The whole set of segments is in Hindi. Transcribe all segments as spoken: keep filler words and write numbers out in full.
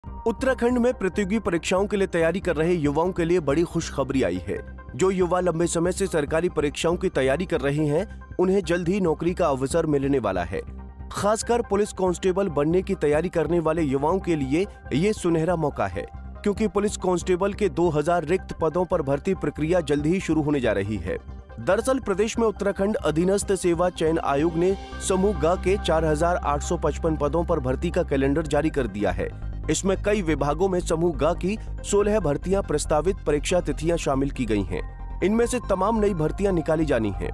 उत्तराखंड में प्रतियोगी परीक्षाओं के लिए तैयारी कर रहे युवाओं के लिए बड़ी खुशखबरी आई है। जो युवा लंबे समय से सरकारी परीक्षाओं की तैयारी कर रहे हैं, उन्हें जल्द ही नौकरी का अवसर मिलने वाला है। खासकर पुलिस कांस्टेबल बनने की तैयारी करने वाले युवाओं के लिए ये सुनहरा मौका है, क्योंकि पुलिस कांस्टेबल के दो हज़ार रिक्त पदों पर भर्ती प्रक्रिया जल्द ही शुरू होने जा रही है। दरअसल प्रदेश में उत्तराखंड अधीनस्थ सेवा चयन आयोग ने समूह ग के चार हजार आठ सौ पचपन पदों पर भर्ती का कैलेंडर जारी कर दिया है। इसमें कई विभागों में समूह ग की सोलह भर्तियां प्रस्तावित परीक्षा तिथियां शामिल की गई हैं। इनमें से तमाम नई भर्तियां निकाली जानी हैं।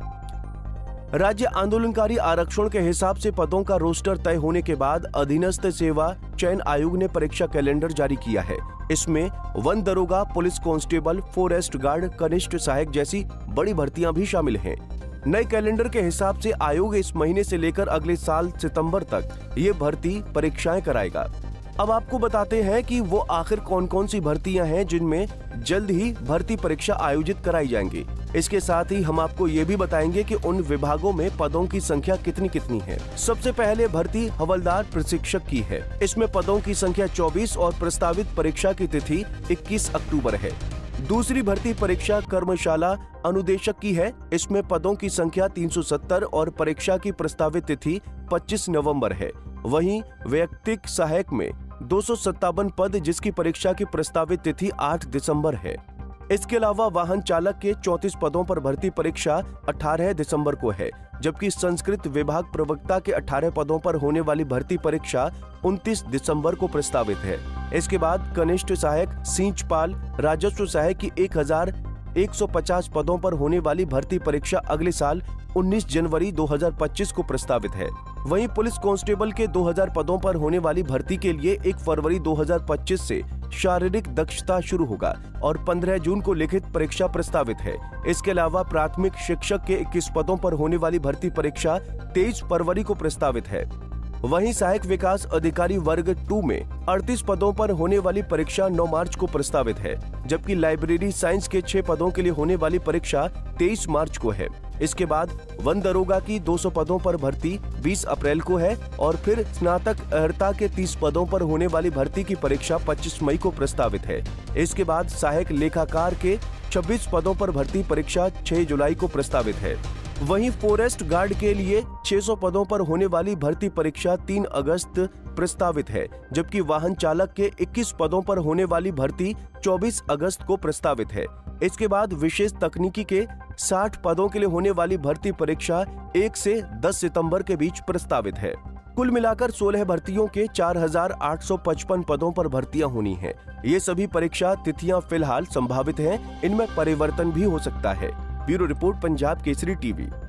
राज्य आंदोलनकारी आरक्षण के हिसाब से पदों का रोस्टर तय होने के बाद अधीनस्थ सेवा चयन आयोग ने परीक्षा कैलेंडर जारी किया है। इसमें वन दरोगा, पुलिस कांस्टेबल, फॉरेस्ट गार्ड, कनिष्ठ सहायक जैसी बड़ी भर्तियां भी शामिल हैं। नए कैलेंडर के हिसाब से आयोग इस महीने से लेकर अगले साल सितंबर तक ये भर्ती परीक्षाएं कराएगा। अब आपको बताते हैं कि वो आखिर कौन कौन सी भर्तियां हैं जिनमें जल्द ही भर्ती परीक्षा आयोजित कराई जाएंगी। इसके साथ ही हम आपको ये भी बताएंगे कि उन विभागों में पदों की संख्या कितनी कितनी है। सबसे पहले भर्ती हवलदार प्रशिक्षक की है। इसमें पदों की संख्या चौबीस और प्रस्तावित परीक्षा की तिथि इक्कीस अक्टूबर है। दूसरी भर्ती परीक्षा कर्मशाला अनुदेशक की है। इसमें पदों की संख्या तीन सौ सत्तर और परीक्षा की प्रस्तावित तिथि पच्चीस नवंबर है। वहीं वैयक्तिक सहायक में दो सौ सत्तावन पद, जिसकी परीक्षा की प्रस्तावित तिथि आठ दिसंबर है। इसके अलावा वाहन चालक के चौंतीस पदों पर भर्ती परीक्षा अठारह दिसंबर को है, जबकि संस्कृत विभाग प्रवक्ता के अठारह पदों पर होने वाली भर्ती परीक्षा उनतीस दिसंबर को प्रस्तावित है। इसके बाद कनिष्ठ सहायक, सींचपाल, राजस्व सहायक की एक हजार एक सौ पचास पदों पर होने वाली भर्ती परीक्षा अगले साल उन्नीस जनवरी दो हज़ार पच्चीस को प्रस्तावित है। वहीं पुलिस कांस्टेबल के दो हज़ार पदों पर होने वाली भर्ती के लिए एक फरवरी दो हज़ार पच्चीस से शारीरिक दक्षता शुरू होगा और पंद्रह जून को लिखित परीक्षा प्रस्तावित है। इसके अलावा प्राथमिक शिक्षक के इक्कीस पदों पर होने वाली भर्ती परीक्षा तेईस फरवरी को प्रस्तावित है। वहीं सहायक विकास अधिकारी वर्ग टू में अड़तीस पदों पर होने वाली परीक्षा नौ मार्च को प्रस्तावित है, जबकि लाइब्रेरी साइंस के छह पदों के लिए होने वाली परीक्षा तेईस मार्च को है। इसके बाद वन दरोगा की दो सौ पदों पर भर्ती बीस अप्रैल को है और फिर स्नातक अर्हता के तीस पदों पर होने वाली भर्ती की परीक्षा पच्चीस मई को प्रस्तावित है। इसके बाद सहायक लेखाकार के छब्बीस पदों पर भर्ती परीक्षा छह जुलाई को प्रस्तावित है। वहीं फॉरेस्ट गार्ड के लिए छह सौ पदों पर होने वाली भर्ती परीक्षा तीन अगस्त प्रस्तावित है, जबकि वाहन चालक के इक्कीस पदों पर होने वाली भर्ती चौबीस अगस्त को प्रस्तावित है। इसके बाद विशेष तकनीकी के साठ पदों के लिए होने वाली भर्ती परीक्षा एक से दस सितंबर के बीच प्रस्तावित है। कुल मिलाकर सोलह भर्तियों के चार हजार आठ सौ पचपन पदों पर भर्तियां होनी हैं। ये सभी परीक्षा तिथियां फिलहाल संभावित हैं, इनमें परिवर्तन भी हो सकता है। Bureau report, Punjab Kesari TV.